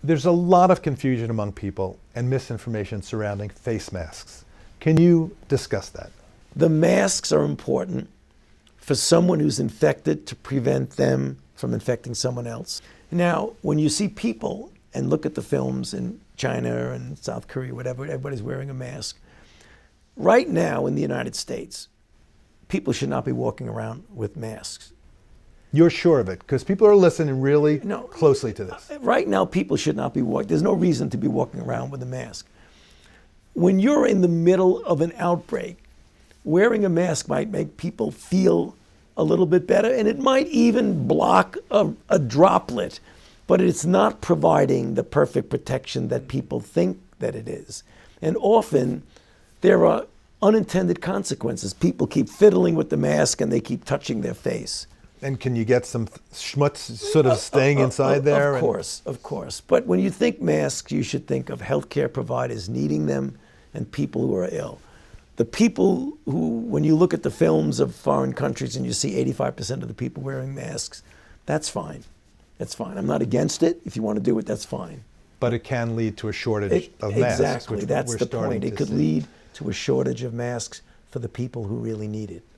There's a lot of confusion among people and misinformation surrounding face masks. Can you discuss that? The masks are important for someone who's infected to prevent them from infecting someone else. Now, when you see people and look at the films in China and South Korea, whatever, everybody's wearing a mask. Right now in the United States, people should not be walking around with masks. You're sure of it? Because people are listening really closely to this. Right now, people should not be walking. There's no reason to be walking around with a mask. When you're in the middle of an outbreak, wearing a mask might make people feel a little bit better, and it might even block a droplet, but it's not providing the perfect protection that people think that it is. And often, there are unintended consequences. People keep fiddling with the mask and they keep touching their face. And can you get some schmutz sort of staying inside there? Of course. But when you think masks, you should think of healthcare providers needing them and people who are ill. The people who, when you look at the films of foreign countries and you see 85% of the people wearing masks, that's fine. That's fine. I'm not against it. If you want to do it, that's fine. But it can lead to a shortage of masks. Exactly. That's the point. It could lead to a shortage of masks for the people who really need it.